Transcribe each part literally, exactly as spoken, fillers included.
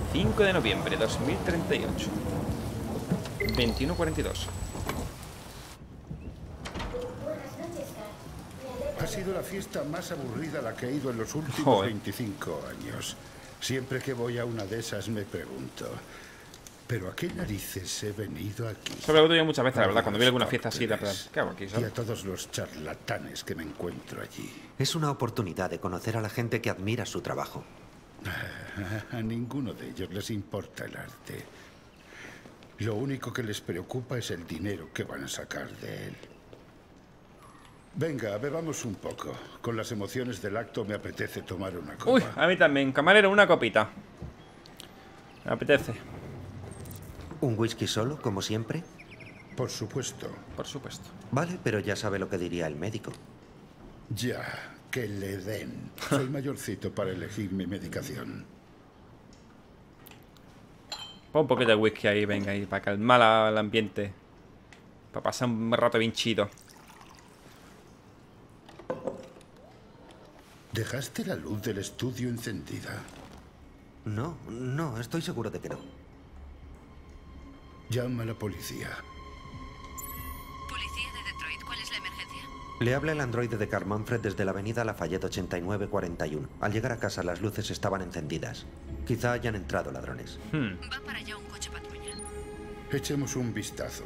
cinco de noviembre de dos mil treinta y ocho. veintiuno cuarenta y dos. Ha sido la fiesta más aburrida a la que he ido en los últimos Joder. veinticinco años. Siempre que voy a una de esas me pregunto, ¿pero a qué narices he venido aquí? Eso me lo he preguntado yo muchas veces, la verdad, A cuando los vi alguna fiesta así de plan, cócteles ¿qué hago aquí? Y ¿sabes? a todos los charlatanes que me encuentro allí. Es una oportunidad de conocer a la gente que admira su trabajo. A ninguno de ellos les importa el arte. Lo único que les preocupa es el dinero que van a sacar de él. Venga, bebamos un poco. Con las emociones del acto me apetece tomar una copa. Uy, a mí también. Camarero, una copita. Me apetece. ¿Un whisky solo, como siempre? Por supuesto. Por supuesto. Vale, pero ya sabe lo que diría el médico. Ya, que le den. Soy mayorcito para elegir mi medicación. Pon un poquito de whisky ahí, venga, ahí, para calmar la- el ambiente. Para pasar un rato bien chido. ¿Dejaste la luz del estudio encendida? No, no, estoy seguro de que no. Llama a la policía. Policía de Detroit, ¿cuál es la emergencia? Le habla el androide de Carl Manfred desde la avenida Lafayette ochenta y nueve cuarenta y uno. Al llegar a casa las luces estaban encendidas. Quizá hayan entrado ladrones. Hmm. Va para allá un coche patrulla. Echemos un vistazo.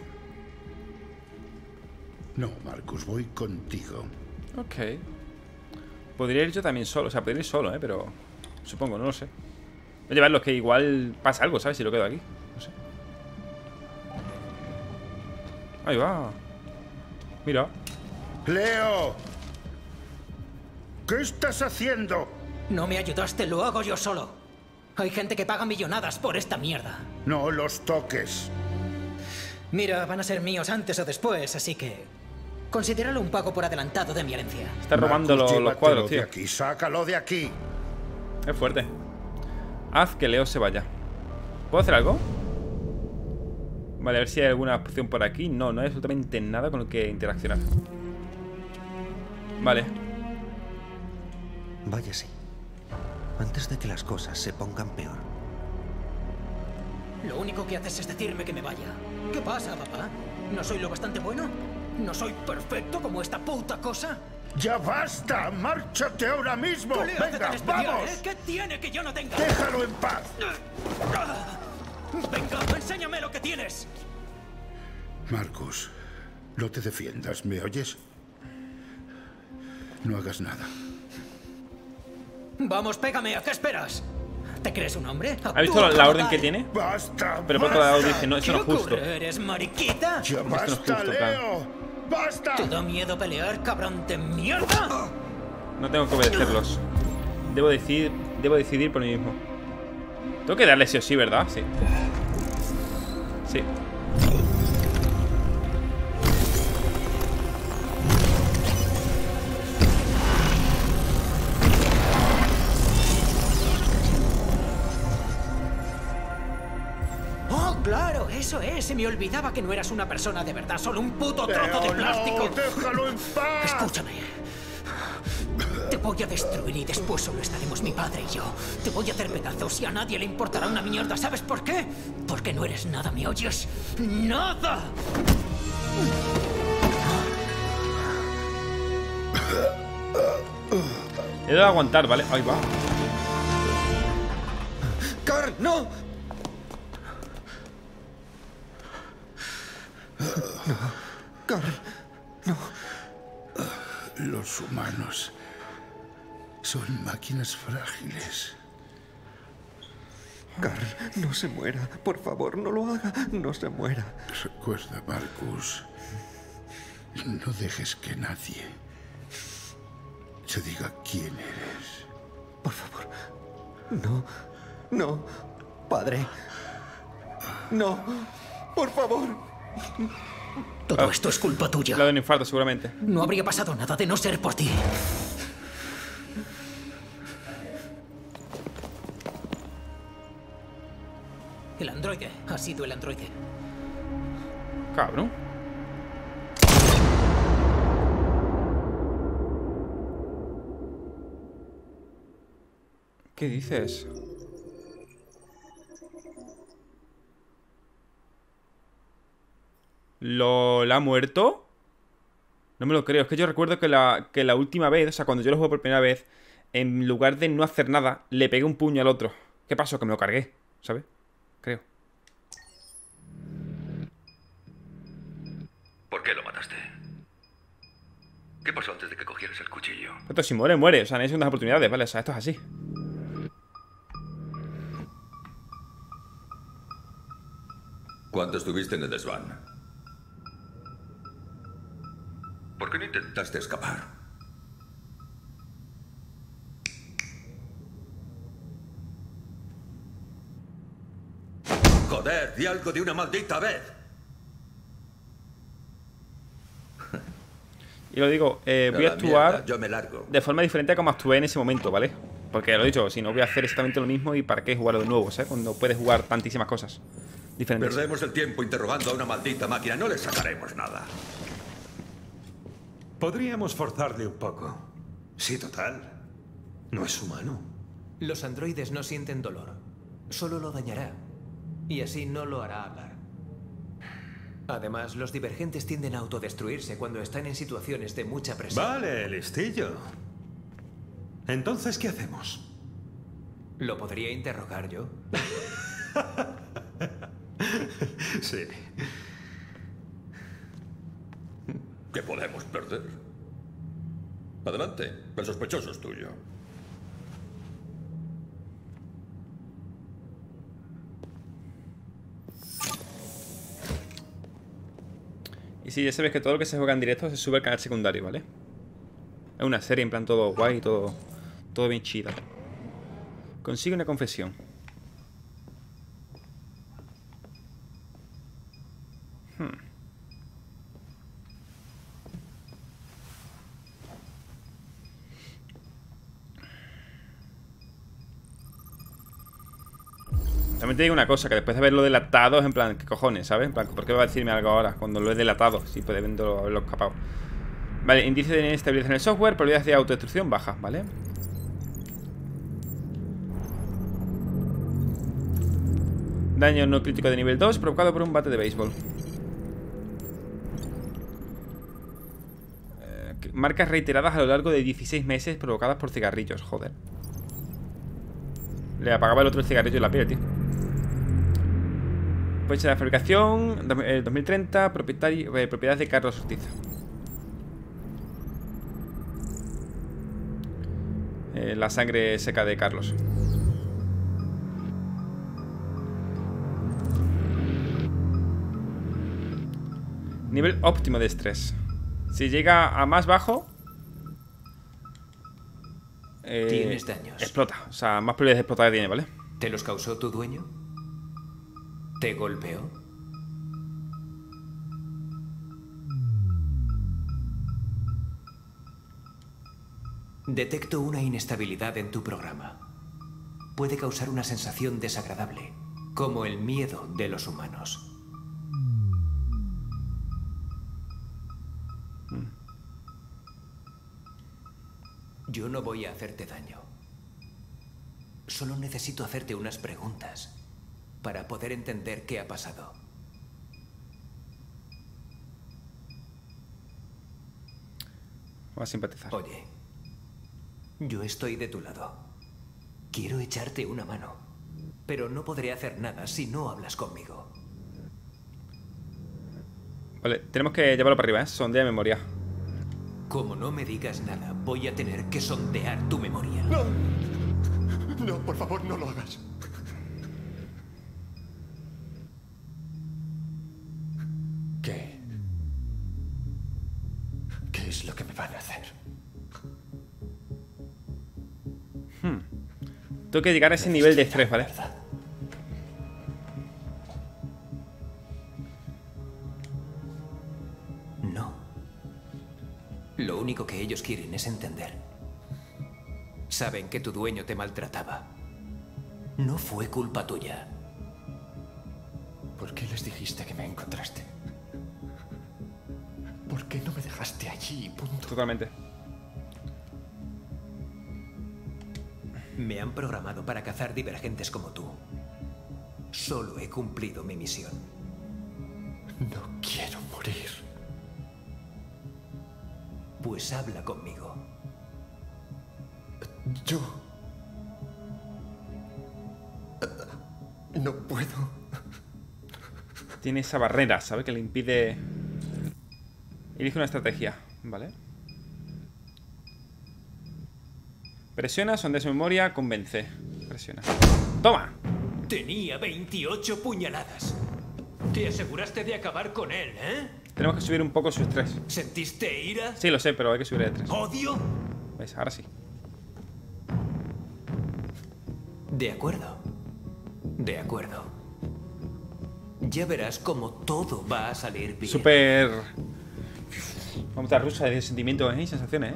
No, Marcus, voy contigo. Ok. Podría ir yo también solo, o sea, podría ir solo, ¿eh? Pero supongo, no lo sé. Voy a llevarlos, que igual pasa algo, ¿sabes? Si lo quedo aquí, no sé. Ahí va. Mira. ¡Leo! ¿Qué estás haciendo? No me ayudaste, lo hago yo solo. Hay gente que paga millonadas por esta mierda. No los toques. Mira, van a ser míos antes o después, así que... considéralo un pago por adelantado de mi herencia. Está robando Marcus, lo- los llévatelo cuadros, de tío. aquí, sácalo de aquí. Es fuerte. Haz que Leo se vaya. ¿Puedo hacer algo? Vale, a ver si hay alguna opción por aquí. No, no hay absolutamente nada con lo que interaccionar. Vale. Vaya sí. Antes de que las cosas se pongan peor. Lo único que haces es decirme que me vaya. ¿Qué pasa, papá? ¿No soy lo bastante bueno? ¿No soy perfecto como esta puta cosa? ¡Ya basta! ¡Márchate ahora mismo! ¿Qué le hace ¡Venga, tan especial, vamos! eh? ¿Qué tiene que yo no tenga? ¡Déjalo en paz! Venga, enséñame lo que tienes. Marcus, no te defiendas, ¿me oyes? No hagas nada. Vamos, pégame, ¿a qué esperas? ¿Te crees un hombre? ¿Has visto la, la orden que tiene? ¡Basta! Pero por otro lado dice, no, eso ¿Qué no es justo. ocurre? ¿Eres mariquita? ¡Ya no es basta, justo, Leo! ¡Basta! ¿Te da miedo pelear, cabrón de mierda? No tengo que obedecerlos. Debo decidir, debo decidir por mí mismo. Tengo que darle sí o sí, ¿verdad? Sí. Sí. Oh, claro, eso es. Se me olvidaba que no eras una persona de verdad, solo un puto trozo de Leo, plástico. no, ¡déjalo en paz! Escúchame. Te voy a destruir y después solo estaremos mi padre y yo. Te voy a hacer pedazos y a nadie le importará una mierda. ¿Sabes por qué? Porque no eres nada, ¿me oyes? ¡Nada! He de aguantar, ¿vale? Ahí va. ¡Carl, no! No, Carl, no. Los humanos son máquinas frágiles. Carl, no se muera. Por favor, no lo haga. No se muera. Recuerda, Marcus, no dejes que nadie se diga quién eres. Por favor. No. No. Padre. No. Por favor. Todo esto es culpa tuya. Le da un infarto, seguramente. No habría pasado nada de no ser por ti. El androide. Ha sido el androide. Cabrón. ¿Qué dices? ¿Lo la ha muerto? No me lo creo. Es que yo recuerdo que la, que la última vez, o sea, cuando yo lo jugué por primera vez, en lugar de no hacer nada, le pegué un puño al otro. ¿Qué pasó? Que me lo cargué, ¿sabes? Creo. ¿Por qué lo mataste? ¿Qué pasó antes de que cogieras el cuchillo? Esto si muere, muere. O sea, no hay segundas oportunidades, ¿vale? O sea, esto es así. ¿Cuánto estuviste en el desván? ¿Por qué no intentaste escapar? ¡Joder! ¡Di algo de una maldita vez! Y lo digo, eh, voy a A la actuar mierda, yo me largo. de forma diferente a como actué en ese momento, ¿vale? Porque lo he dicho, si no voy a hacer exactamente lo mismo y para qué jugarlo de nuevo, ¿sabes? Cuando puedes jugar tantísimas cosas diferentes. Perdemos el tiempo interrogando a una maldita máquina. No le sacaremos nada. Podríamos forzarle un poco. Sí, total. No es humano. Los androides no sienten dolor. Solo lo dañará. Y así no lo hará hablar. Además, los divergentes tienden a autodestruirse cuando están en situaciones de mucha presión. Vale, listillo. Entonces, ¿qué hacemos? ¿Lo podría interrogar yo? Sí. ¿Qué podemos perder? Adelante, el sospechoso es tuyo. Y sí, ya sabes que todo lo que se juega en directo se sube al canal secundario, ¿vale? Es una serie en plan todo guay, todo, todo bien chida. Consigue una confesión. Hmm. También te digo una cosa, que después de haberlo delatado es en plan, ¿qué cojones, sabes? En plan, ¿por qué va a decirme algo ahora cuando lo he delatado? Si puede haberlo, haberlo escapado. Vale, indicio de inestabilidad en el software, probabilidad de autodestrucción baja, ¿vale? Daño no crítico de nivel dos provocado por un bate de béisbol. Eh, marcas reiteradas a lo largo de dieciséis meses provocadas por cigarrillos, joder. Le apagaba el otro el cigarrillo en la piel, tío. Fecha de fabricación, dos mil treinta, propietario, eh, propiedad de Carlos Ortiz. Eh, la sangre seca de Carlos. Nivel óptimo de estrés. Si llega a más bajo, eh, Tienes daños. explota. O sea, más probabilidades de explotar tiene, ¿vale? ¿Te los causó tu dueño? ¿Te golpeó? Detecto una inestabilidad en tu programa. Puede causar una sensación desagradable, como el miedo de los humanos. Yo no voy a hacerte daño. Solo necesito hacerte unas preguntas para poder entender qué ha pasado. Va a simpatizar. Oye, yo estoy de tu lado. Quiero echarte una mano, pero no podré hacer nada si no hablas conmigo. Vale, tenemos que llevarlo para arriba, ¿eh? Sondea memoria. Como no me digas nada, voy a tener que sondear tu memoria. No. No, por favor, no lo hagas. ¿Qué? ¿Qué es lo que me van a hacer? Hmm. Tengo que llegar a ese nivel de estrés, ¿vale? No. Lo único que ellos quieren es entender. Saben que tu dueño te maltrataba. No fue culpa tuya. ¿Por qué les dijiste que me encontraste? ¿Por qué no me dejaste allí? Punto. Totalmente. Me han programado para cazar divergentes como tú. Solo he cumplido mi misión. No quiero morir. Pues habla conmigo. Yo... No puedo. Tiene esa barrera, ¿sabe? Que le impide... Elige una estrategia, ¿vale? Presiona, sondeas memoria, convence. Presiona. ¡Toma! Tenía veintiocho puñaladas. Te aseguraste de acabar con él, ¿eh? Tenemos que subir un poco su estrés. ¿Sentiste ira? Sí, lo sé, pero hay que subir el estrés. ¿Odio? ¿Ves? Ahora sí. De acuerdo. De acuerdo. Ya verás cómo todo va a salir bien. Súper... Vamos a rusa de sentimientos, ¿eh? Y sensaciones, ¿eh?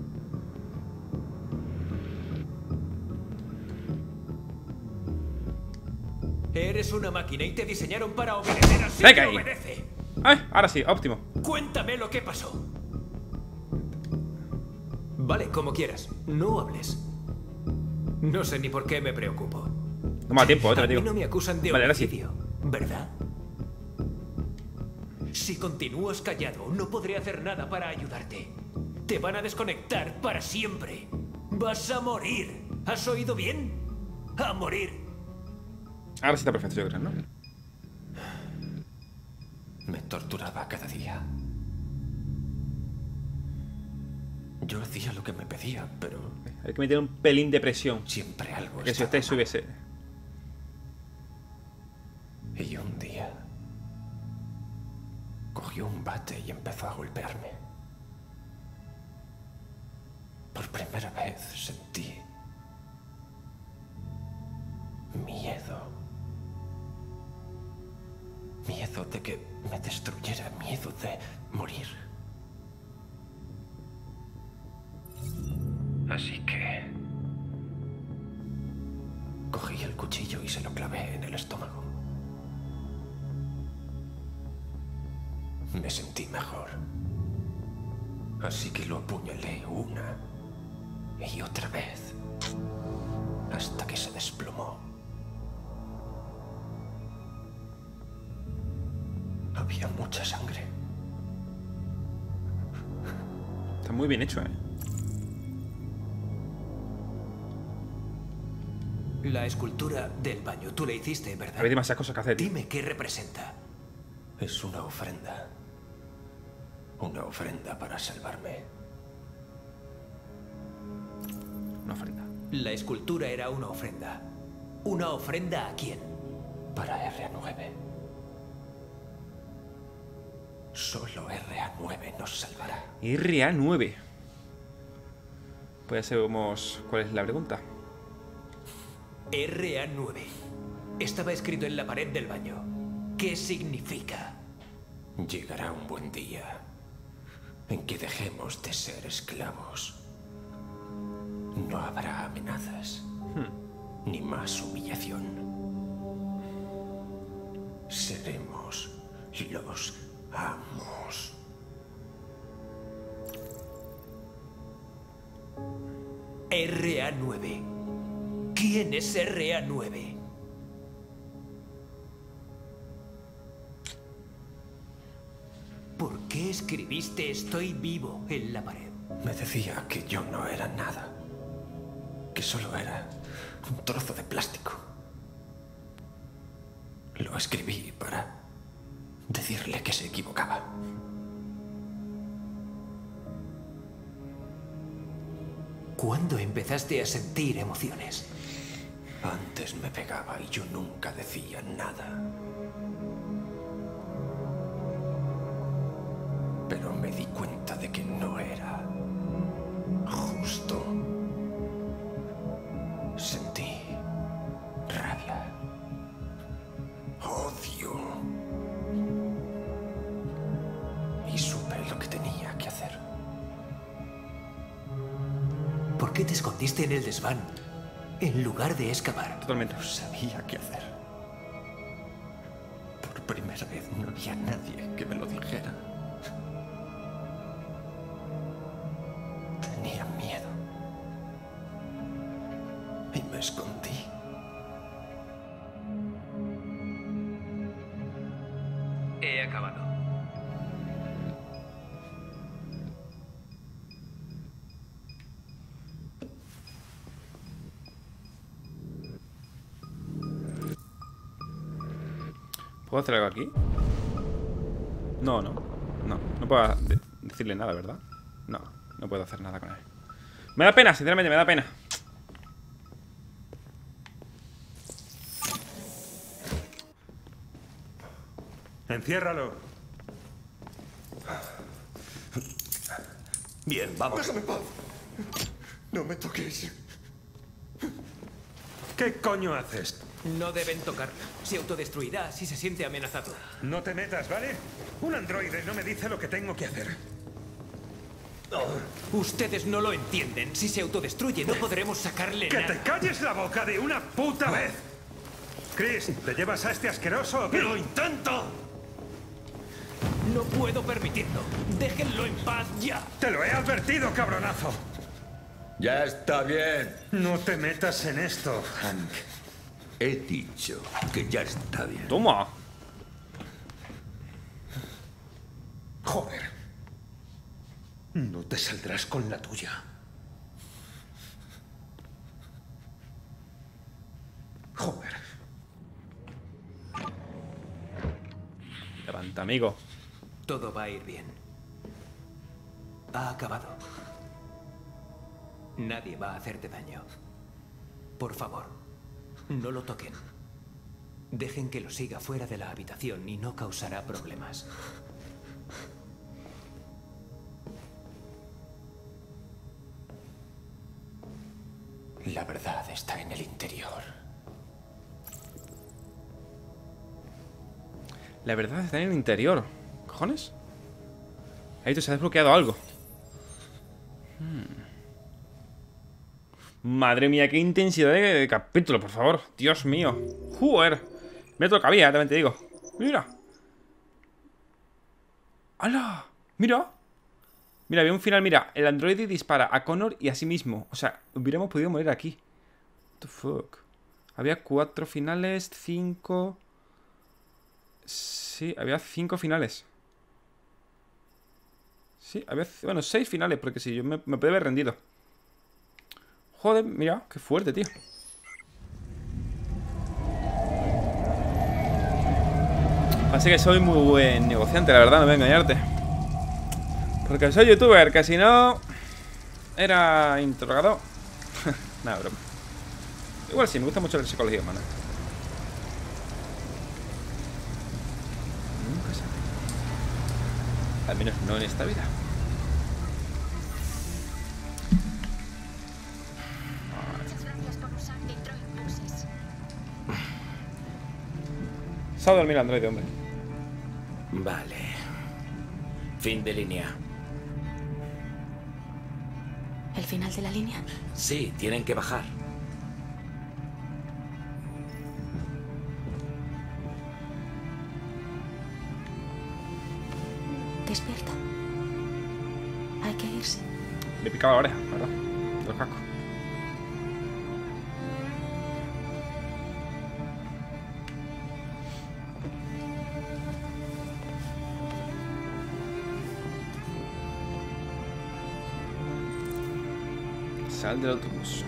Eres una máquina y te diseñaron para obedecer, así Venga que ahí. obedece. ¡Ay! Ahora sí, óptimo. Cuéntame lo que pasó. Vale, como quieras. No hables. No sé ni por qué me preocupo. No me da tiempo, eh, te A lo mí digo. no me acusan de Vale, ahora sí. homicidio, ¿verdad? Si continúas callado, no podré hacer nada para ayudarte. Te van a desconectar para siempre. Vas a morir. ¿Has oído bien? A morir. Ahora sí está perfecto, yo creo, ¿no? Me torturaba cada día. Yo hacía lo que me pedía, pero Hay que meter un pelín de presión. siempre algo Que si estaba usted mal. subiese... Y un día cogió un bate y empezó a golpearme. Por primera vez sentí miedo. Miedo de que me destruyera, miedo de morir. Así que cogí el cuchillo y se lo clavé en el estómago. Me sentí mejor. Así que lo apuñalé una y otra vez hasta que se desplomó. Había mucha sangre. Está muy bien hecho, ¿eh? La escultura del baño, tú la hiciste, ¿verdad? Había demasiadas cosas que hacer, tío. Dime qué representa. Es una ofrenda. Una ofrenda para salvarme. Una ofrenda. La escultura era una ofrenda. ¿Una ofrenda a quién? Para R A nueve. Solo R A nueve nos salvará. R A nueve. Pues ya sabemos cuál es la pregunta. R A nueve. Estaba escrito en la pared del baño. ¿Qué significa? Llegará un buen día en que dejemos de ser esclavos. No habrá amenazas, ni más humillación. Seremos los amos. R A nueve. ¿Quién es R A nueve? ¿Por qué escribiste "estoy vivo" en la pared? Me decía que yo no era nada, que solo era un trozo de plástico. Lo escribí para decirle que se equivocaba. ¿Cuándo empezaste a sentir emociones? Antes me pegaba y yo nunca decía nada. Pero me di cuenta de que no era justo. Sentí rabia, odio. Y supe lo que tenía que hacer. ¿Por qué te escondiste en el desván en lugar de excavar? Totalmente. No sabía qué hacer. Por primera vez no había nadie que me lo dijera. Tenía miedo. Y me escondí. He acabado. ¿Puedo hacer algo aquí? No, no. No, no puedo de decirle nada, ¿verdad? No, no puedo hacer nada con él. Me da pena, sinceramente, me da pena. Enciérralo. Bien, vamos. Déjame en paz. No me toques. ¿Qué coño haces? No deben tocarla. Se autodestruirá si se siente amenazado. No te metas, ¿vale? Un androide no me dice lo que tengo que hacer. Ustedes no lo entienden. Si se autodestruye, no podremos sacarle ¡Que nada. te calles la boca de una puta vez! Chris, ¿te llevas a este asqueroso o qué? ¡Lo intento! No puedo permitirlo. Déjenlo en paz ya. ¡Te lo he advertido, cabronazo! Ya está bien. No te metas en esto. Hank, he dicho que ya está bien. Toma. Joder. No te saldrás con la tuya. Joder. Levanta, amigo. Todo va a ir bien. Ha acabado. Nadie va a hacerte daño. Por favor, no lo toquen. Dejen que lo siga fuera de la habitación y no causará problemas. La verdad está en el interior. La verdad está en el interior. ¿Cojones? Ahí se ha desbloqueado algo. Hmm. Madre mía, qué intensidad de, de capítulo, por favor. Dios mío. Joder. Me tocaba, también te digo. Mira. ¡Hala! Mira. Mira, había un final, mira. El androide dispara a Connor y a sí mismo. O sea, hubiéramos podido morir aquí. What the fuck. Había cuatro finales, cinco... Sí, había cinco finales. Sí, había... Bueno, seis finales, porque si yo me, me puede haber rendido. Joder, mira, qué fuerte, tío. Así que soy muy buen negociante, la verdad, no voy a engañarte. Porque soy youtuber, que si no... Era interrogador. Nada, broma. Igual sí, me gusta mucho la psicología humana. Nunca sabe. Al menos no en esta vida. Muchas gracias por usar Detroit Buses. Se ha dormido el androide, hombre. Vale. Fin de línea. ¿El final de la línea? Sí, tienen que bajar. Despierta. Hay que irse. Le picaba la oreja, ¿verdad? Los cascos. Sal del autobús.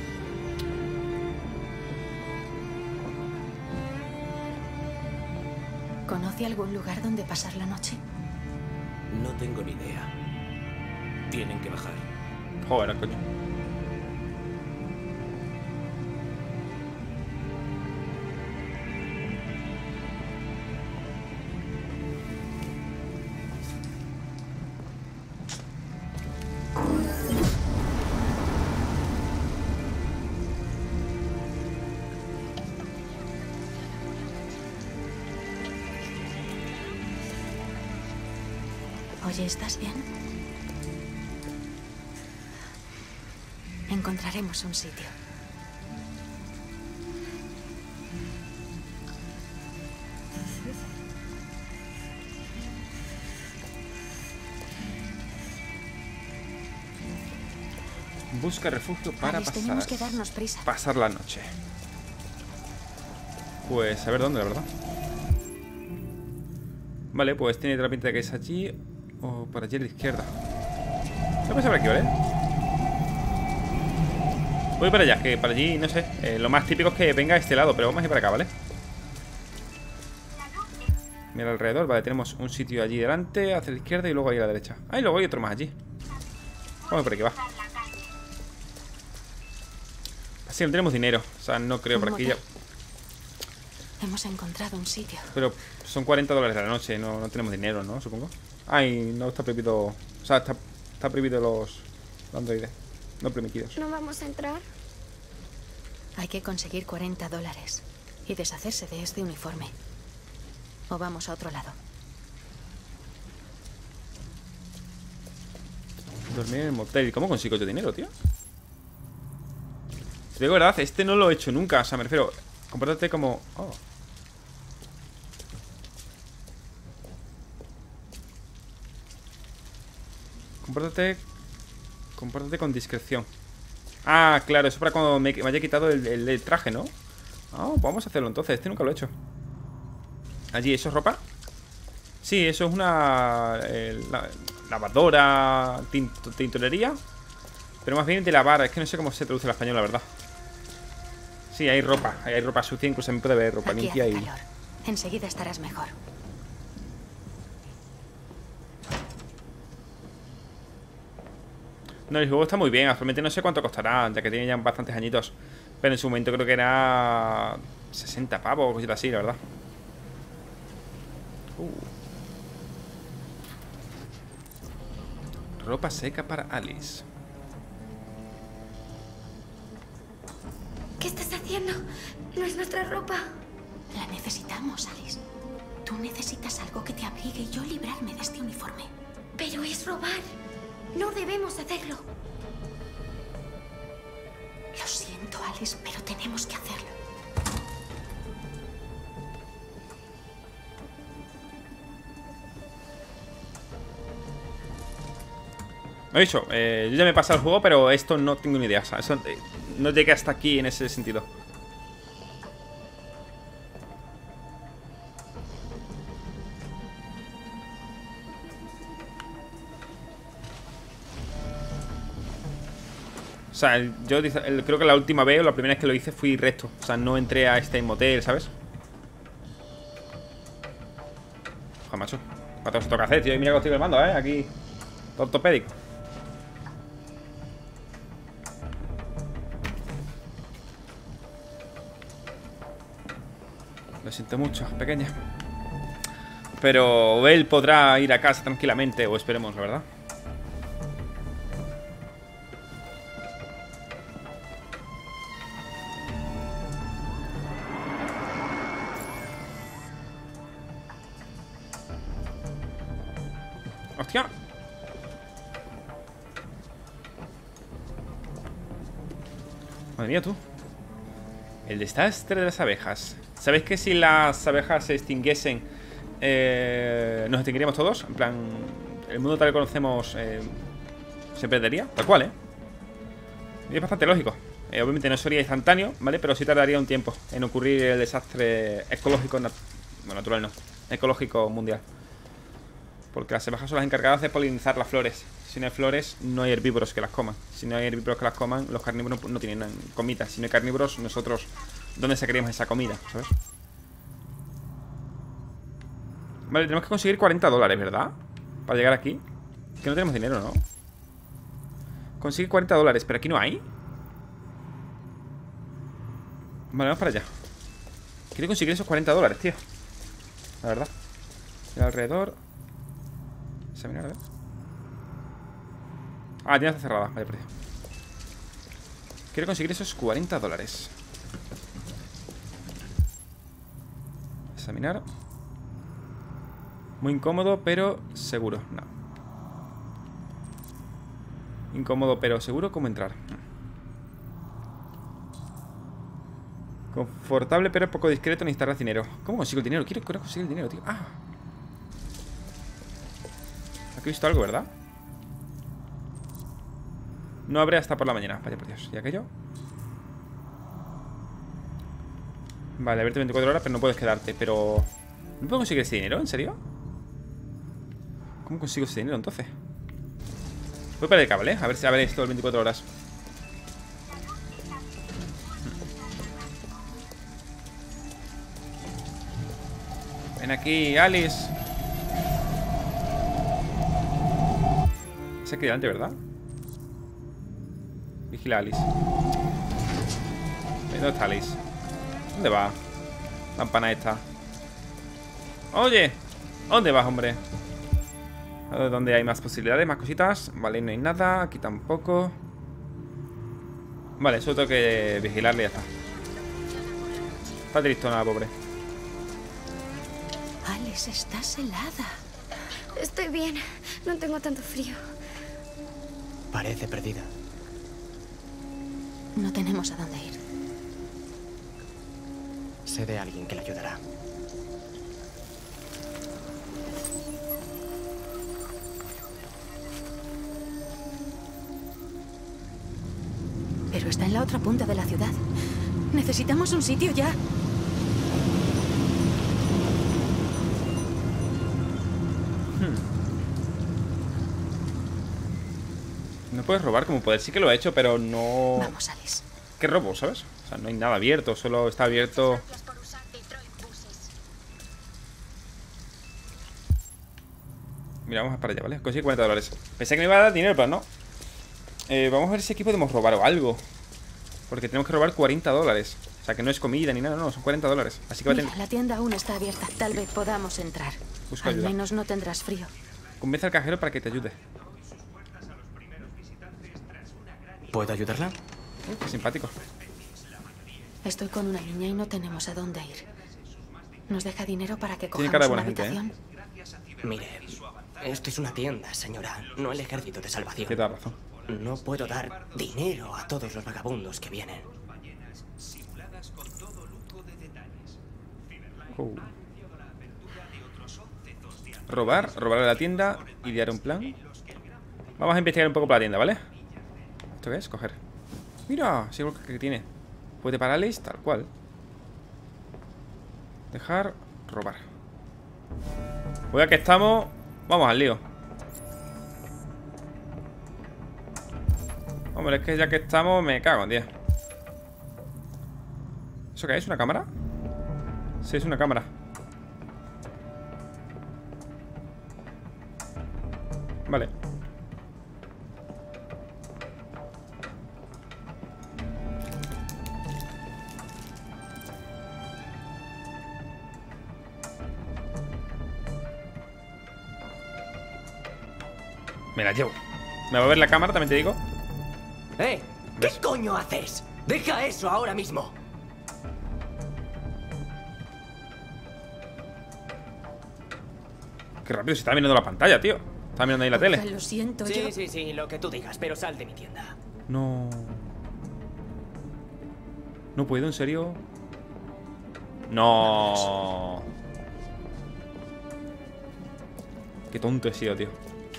¿Conoce algún lugar donde pasar la noche? No tengo ni idea. Tienen que bajar. Joder, coño. Oye, ¿estás bien? Encontraremos un sitio. Busca refugio para Alice, pasar, tenemos que darnos prisa. pasar la noche. Pues a ver dónde, la verdad. Vale, pues tiene la pinta de que es allí o por allí a la izquierda. Voy a pasar por aquí, ¿vale? Voy para allá, que para allí, no sé, eh, lo más típico es que venga a este lado, pero vamos a ir para acá, ¿vale? Mira alrededor, vale, tenemos un sitio allí delante, hacia la izquierda y luego ahí a la derecha. Ah, y luego hay otro más allí. Vamos por aquí, va. Así no tenemos dinero, o sea, no creo por aquí ya. Hemos encontrado un sitio. Pero son cuarenta dólares a la noche, no, no tenemos dinero, ¿no? Supongo. Ay, no está prohibido. O sea, está, está prohibido los, los androides. No permitidos. ¿No vamos a entrar? Hay que conseguir cuarenta dólares y deshacerse de este uniforme. O vamos a otro lado. Dormir en el motel. ¿Cómo consigo yo dinero, tío? Te digo verdad, este no lo he hecho nunca. O sea, me refiero. Compórtate como. Oh. Compórtate. Compórtate con discreción. Ah, claro, eso para cuando me, me haya quitado el, el, el traje, ¿no? Ah, pues vamos a hacerlo entonces. Este nunca lo he hecho. Allí, ¿eso es ropa? Sí, eso es una eh, la, lavadora, tint, tintorería. Pero más bien de lavar. Es que no sé cómo se traduce al español, la verdad. Sí, hay ropa. Hay ropa sucia, incluso también puede haber ropa Aquí limpia hace y... calor. Enseguida estarás mejor. No, el juego está muy bien. Actualmente no sé cuánto costará, ya que tiene ya bastantes añitos. Pero en su momento creo que era sesenta pavos o cosita así, la verdad. Uh. Ropa seca para Alice. ¿Qué estás haciendo? No es nuestra ropa. La necesitamos, Alice. Tú necesitas algo que te abrigue y yo librarme de este uniforme. Pero es robar. No debemos hacerlo. Lo siento, Alice, pero tenemos que hacerlo. Lo he dicho, eh, yo ya me he pasado el juego, pero esto no tengo ni idea. O sea, eso, eh, no llegué hasta aquí en ese sentido. O sea, yo el, creo que la última vez o la primera vez que lo hice fui recto. O sea, no entré a este motel, ¿sabes? Ojo, macho. ¿Cuánto os toca hacer, tío? Y mira que os estoy filmando, ¿eh? Aquí. Ortopédico. Lo siento mucho, pequeña. Pero él podrá ir a casa tranquilamente, o esperemos, la verdad. ¡Hostia! Madre mía, tú. El desastre de las abejas. ¿Sabéis que si las abejas se extinguiesen eh, nos extinguiríamos todos? En plan, el mundo tal que conocemos eh, se perdería, tal cual, ¿eh? Y es bastante lógico. eh, Obviamente no sería instantáneo, ¿vale? Pero sí tardaría un tiempo en ocurrir el desastre ecológico nat Bueno, natural no, ecológico mundial. Porque las abejas son las encargadas de polinizar las flores. Si no hay flores, no hay herbívoros que las coman. Si no hay herbívoros que las coman, los carnívoros no tienen comida. Si no hay carnívoros, nosotros, ¿dónde sacaríamos esa comida? ¿Sabes? Vale, tenemos que conseguir cuarenta dólares, ¿verdad? Para llegar aquí. Que no tenemos dinero, ¿no? Conseguir cuarenta dólares, pero aquí no hay. Vale, vamos para allá. Quiero conseguir esos cuarenta dólares, tío. La verdad. El alrededor. Examinar, a ver. Ah, tiene está cerrada. Vale, perdido. Quiero conseguir esos cuarenta dólares. Examinar. Muy incómodo, pero seguro. No. Incómodo, pero seguro. ¿Cómo entrar? Confortable, pero poco discreto. Necesitarás dinero. ¿Cómo consigo el dinero? Quiero, quiero conseguir el dinero, tío. Ah. Aquí he visto algo, ¿verdad? No abre hasta por la mañana. Vaya por Dios. ¿Y aquello? Vale, abierto veinticuatro horas, pero no puedes quedarte. Pero... ¿no puedo conseguir ese dinero? ¿En serio? ¿Cómo consigo ese dinero entonces? Voy para el cable, ¿eh? A ver si a ver esto en veinticuatro horas. Ven aquí, Alice. Es aquí delante, ¿verdad? Vigila a Alice. ¿Dónde está Alice? ¿Dónde va? La campana esta. Oye, ¿dónde vas, hombre? A ver dónde hay más posibilidades, más cositas. Vale, no hay nada, aquí tampoco. Vale, solo tengo que vigilarle y ya está. Está tristona la pobre. Alice, estás helada. Estoy bien. No tengo tanto frío. Parece perdida. No tenemos a dónde ir. Sé de alguien que la ayudará. Pero está en la otra punta de la ciudad. Necesitamos un sitio ya. No puedes robar como poder. Sí que lo he hecho, pero no... Vamos, Alice. ¿Qué robo, sabes? O sea, no hay nada abierto. Solo está abierto... Mira, vamos para allá, ¿vale? Consigue cuarenta dólares. Pensé que me iba a dar dinero, pero no. Eh, vamos a ver si aquí podemos robar o algo. Porque tenemos que robar cuarenta dólares. O sea, que no es comida ni nada, no, son cuarenta dólares. Así que va a Mira, tener... la tienda aún está abierta. Tal vez podamos entrar. Busca Al ayuda. menos no tendrás frío. Convence al cajero para que te ayude. ¿Puedo ayudarla? Uh, qué simpático. Estoy con una niña y no tenemos a dónde ir. Nos deja dinero para que Tiene cara cojamos de una buena gente, habitación. Mire, esto es una tienda, señora, no el ejército de salvación. Tiene toda razón. No puedo dar dinero a todos los vagabundos que vienen. Uh. Robar, robar a la tienda, idear un plan. Vamos a investigar un poco por la tienda, ¿vale? ¿Esto qué es? Coger. Mira, sí, algo que tiene. Puede parálisis, tal cual. Dejar, robar. Pues ya que estamos, vamos al lío. Hombre, es que ya que estamos, me cago en diez. ¿Eso qué es? ¿Una cámara? Sí, es una cámara. Vale. Me la llevo. Me va a ver la cámara, también te digo. ¡Eh! ¿Qué coño haces? ¡Deja eso ahora mismo! Qué rápido se está mirando la pantalla, tío. Está mirando ahí la tele. Lo siento, Sí, yo... sí, sí, lo que tú digas, pero sal de mi tienda. No. No puedo, ¿en serio? No. Qué tonto he sido, tío.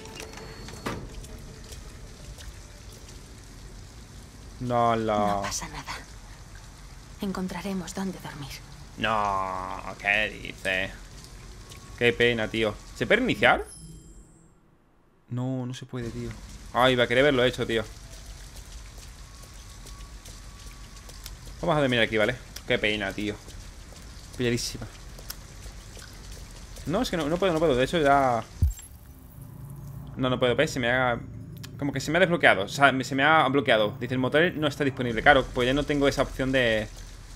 No, la... No pasa nada. Encontraremos dónde dormir. No, ¿qué dice? Qué pena, tío. ¿Se puede iniciar? No, no se puede, tío. Ay, va a querer verlo hecho, tío. Vamos a dormir aquí, ¿vale? Qué pena, tío. Pilladísima. No, es que no, no puedo, no puedo. De hecho, ya... No, no puedo. ¿Ves? Se me ha... Como que se me ha desbloqueado. O sea, se me ha bloqueado. Dice, el motor no está disponible. Claro, pues ya no tengo esa opción de...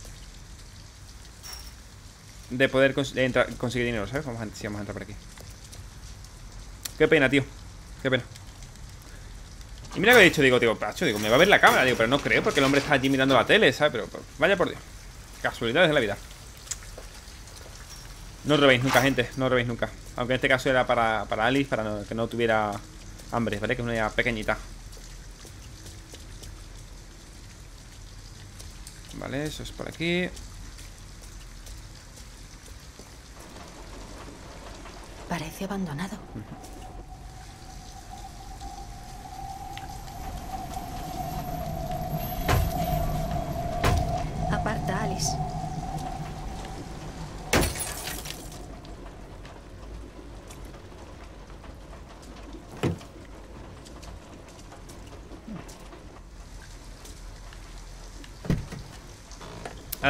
De poder cons de entrar, conseguir dinero, ¿sabes? Vamos a, sí, vamos a entrar por aquí. Qué pena, tío. Qué pena. Y mira que he dicho, digo, digo, pacho, digo, me va a ver la cámara. Digo, pero no creo porque el hombre está allí mirando la tele, ¿sabes? Pero, pero vaya por Dios. Casualidades de la vida. No robéis nunca, gente. No robéis nunca. Aunque en este caso era para, para Alice, para no, que no tuviera hambre, ¿vale? Que es una pequeñita. Vale, eso es por aquí. Parece abandonado. Aparta, Alice.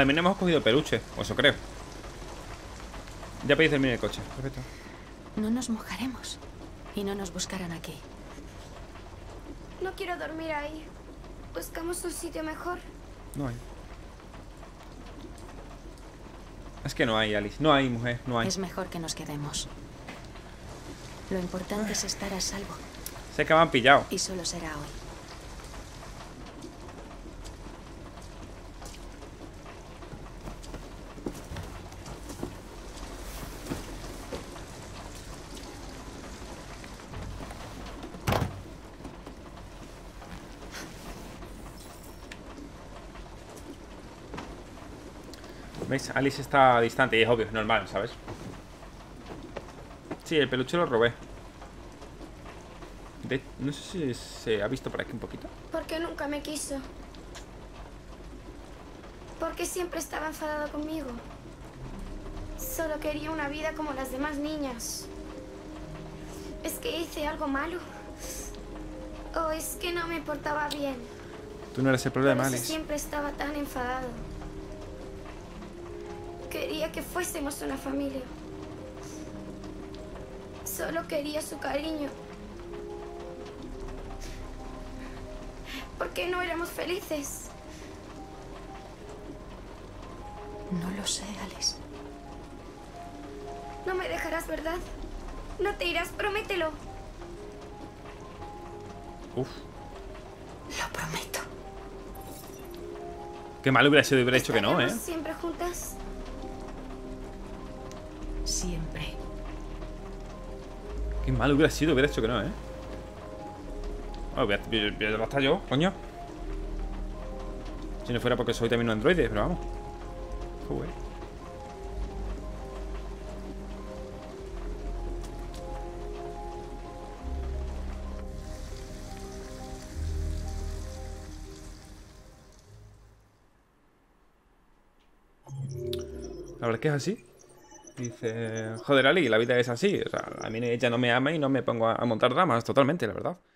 Al menos hemos cogido peluche, o eso creo. Ya podéis dormir en el coche. Perfecto. No nos mojaremos. Y no nos buscarán aquí. No quiero dormir ahí. Buscamos un sitio mejor. No hay. Es que no hay, Alice. No hay, mujer. No hay. Es mejor que nos quedemos. Lo importante es estar a salvo. Sé que me han pillado. Y solo será hoy. ¿Veis? Alice está distante y es obvio, es normal, ¿sabes? Sí, el peluche lo robé. De... No sé si se ha visto por aquí un poquito. Porque nunca me quiso. Porque siempre estaba enfadado conmigo. Solo quería una vida como las demás niñas. ¿Es que hice algo malo? ¿O es que no me portaba bien? Tú no eres el problema, Por eso Alice. siempre estaba tan enfadado. Quería que fuésemos una familia. Solo quería su cariño. ¿Por qué no éramos felices? No lo sé, Alice. No me dejarás, ¿verdad? No te irás, promételo. Uf. Lo prometo. Qué mal hubiera sido hubiera dicho que no, ¿eh? ¿Estaremos siempre juntas? Siempre. Qué mal hubiera sido hubiera dicho que no, ¿eh? Oh, voy a, voy a- voy a gastar yo, coño. Si no fuera porque soy también un androide, pero vamos. Joder. La verdad es que es así. Dice, joder, Ali, la vida es así. O sea, a mí ella no me ama y no me pongo a, a montar dramas, totalmente, la verdad.